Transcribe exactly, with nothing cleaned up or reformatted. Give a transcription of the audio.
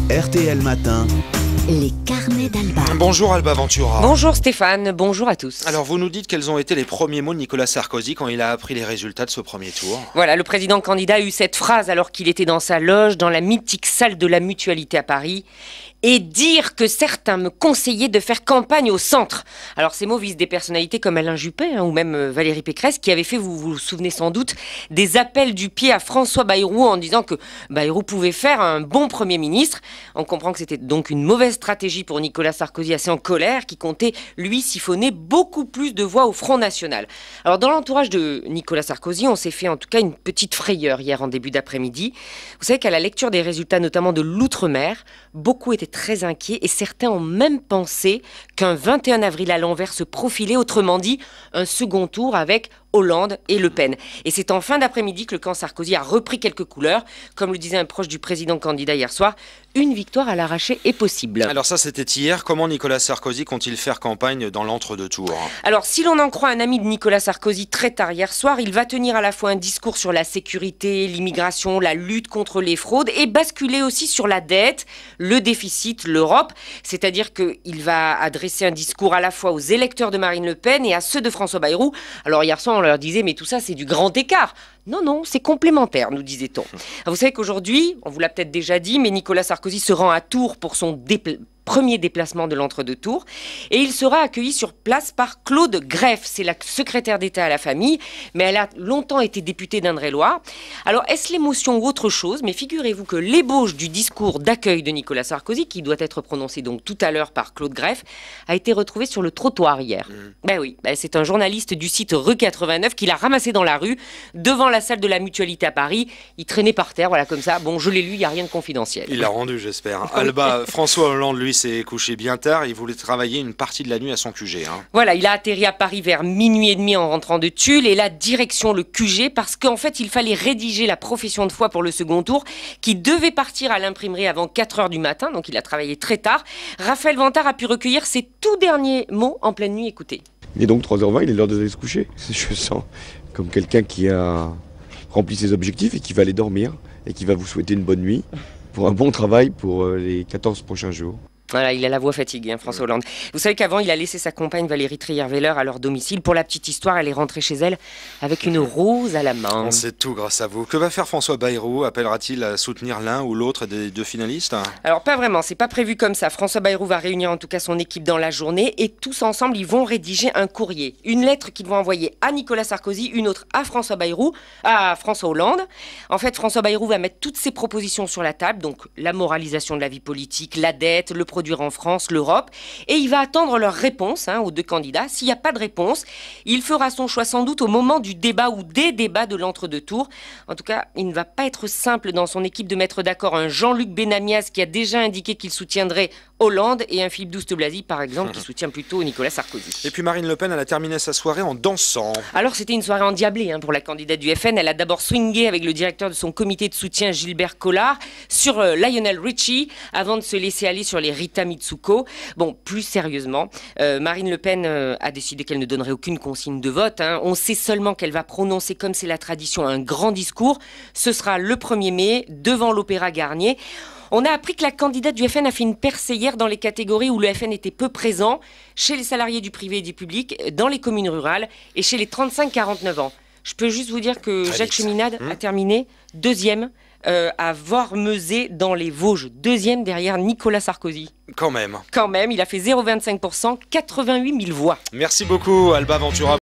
R T L Matin. Les carnets d'Alba. Bonjour Alba Ventura. Bonjour Stéphane, bonjour à tous. Alors vous nous dites quels ont été les premiers mots de Nicolas Sarkozy quand il a appris les résultats de ce premier tour. Voilà, le président candidat a eu cette phrase alors qu'il était dans sa loge, dans la mythique salle de la Mutualité à Paris. Et dire que certains me conseillaient de faire campagne au centre. Alors ces mots visent des personnalités comme Alain Juppé hein, ou même euh, Valérie Pécresse qui avaient fait, vous vous souvenez sans doute, des appels du pied à François Bayrou en disant que Bayrou pouvait faire un bon Premier ministre. On comprend que c'était donc une mauvaise stratégie pour Nicolas Sarkozy assez en colère qui comptait lui siphonner beaucoup plus de voix au Front National. Alors dans l'entourage de Nicolas Sarkozy, on s'est fait en tout cas une petite frayeur hier en début d'après-midi. Vous savez qu'à la lecture des résultats notamment de l'Outre-mer, beaucoup étaient très inquiets et certains ont même pensé qu'un vingt et un avril à l'envers se profilait, autrement dit un second tour avec Hollande et Le Pen. Et c'est en fin d'après-midi que le camp Sarkozy a repris quelques couleurs. Comme le disait un proche du président candidat hier soir, une victoire à l'arraché est possible. Alors ça c'était hier, comment Nicolas Sarkozy compte-t-il faire campagne dans l'entre-deux-tours? Alors si l'on en croit un ami de Nicolas Sarkozy très tard hier soir, il va tenir à la fois un discours sur la sécurité, l'immigration, la lutte contre les fraudes et basculer aussi sur la dette, le déficit, l'Europe. C'est-à-dire qu'il va adresser un discours à la fois aux électeurs de Marine Le Pen et à ceux de François Bayrou. Alors hier soir on leur disait mais tout ça c'est du grand écart. Non, non, c'est complémentaire, nous disait-on. Vous savez qu'aujourd'hui, on vous l'a peut-être déjà dit, mais Nicolas Sarkozy se rend à Tours pour son dépla- premier déplacement de l'entre-deux-tours. Et il sera accueilli sur place par Claude Greff. C'est la secrétaire d'État à la famille, mais elle a longtemps été députée d'Indre-et-Loire. Alors, est-ce l'émotion ou autre chose? Mais figurez-vous que l'ébauche du discours d'accueil de Nicolas Sarkozy, qui doit être prononcé donc tout à l'heure par Claude Greff, a été retrouvée sur le trottoir hier. Mmh. Ben oui, ben c'est un journaliste du site Rue quatre-vingt-neuf qui l'a ramassé dans la rue, devant la salle de la Mutualité à Paris. Il traînait par terre, voilà, comme ça. Bon, je l'ai lu, il n'y a rien de confidentiel. Il l'a rendu, j'espère. Alba, François Hollande, lui, s'est couché bien tard. Il voulait travailler une partie de la nuit à son Q G. Hein. Voilà, il a atterri à Paris vers minuit et demi en rentrant de Tulle et la direction le Q G parce qu'en fait, il fallait rédiger la profession de foi pour le second tour qui devait partir à l'imprimerie avant quatre heures du matin. Donc, il a travaillé très tard. Raphaël Vantard a pu recueillir ses tout derniers mots en pleine nuit. Écoutez. Il est donc trois heures vingt, il est l'heure d'aller se coucher. Je sens comme quelqu'un qui a rempli ses objectifs et qui va aller dormir et qui va vous souhaiter une bonne nuit pour un bon travail pour les quatorze prochains jours. Voilà, il a la voix fatiguée, hein, François Hollande. Vous savez qu'avant, il a laissé sa compagne Valérie Trierweiler à leur domicile. Pour la petite histoire, elle est rentrée chez elle avec une rose à la main. On sait tout grâce à vous. Que va faire François Bayrou? Appellera-t-il à soutenir l'un ou l'autre des deux finalistes? Alors pas vraiment, c'est pas prévu comme ça. François Bayrou va réunir en tout cas son équipe dans la journée et tous ensemble, ils vont rédiger un courrier. Une lettre qu'ils vont envoyer à Nicolas Sarkozy, une autre à François Bayrou, à François Hollande. En fait, François Bayrou va mettre toutes ses propositions sur la table, donc la moralisation de la vie politique, la dette, le produire en France, l'Europe, et il va attendre leur réponse hein, aux deux candidats. S'il n'y a pas de réponse, il fera son choix sans doute au moment du débat ou des débats de l'entre-deux-tours. En tout cas, il ne va pas être simple dans son équipe de mettre d'accord un Jean-Luc Benamias qui a déjà indiqué qu'il soutiendrait Hollande et un Philippe Douste-Blazy, par exemple, qui soutient plutôt Nicolas Sarkozy. Et puis Marine Le Pen, elle a terminé sa soirée en dansant. Alors c'était une soirée endiablée hein, pour la candidate du F N. Elle a d'abord swingé avec le directeur de son comité de soutien, Gilbert Collard, sur euh, Lionel Richie, avant de se laisser aller sur les Rita Mitsuko. Bon, plus sérieusement, euh, Marine Le Pen euh, a décidé qu'elle ne donnerait aucune consigne de vote. Hein. On sait seulement qu'elle va prononcer, comme c'est la tradition, un grand discours. Ce sera le premier mai, devant l'Opéra Garnier. On a appris que la candidate du F N a fait une percée hier dans les catégories où le F N était peu présent, chez les salariés du privé et du public, dans les communes rurales et chez les trente-cinq quarante-neuf ans. Je peux juste vous dire que Jacques Cheminade a terminé deuxième euh, à Vormezé dans les Vosges. Deuxième derrière Nicolas Sarkozy. Quand même. Quand même, il a fait zéro virgule vingt-cinq pour cent, quatre-vingt-huit mille voix. Merci beaucoup Alba Ventura.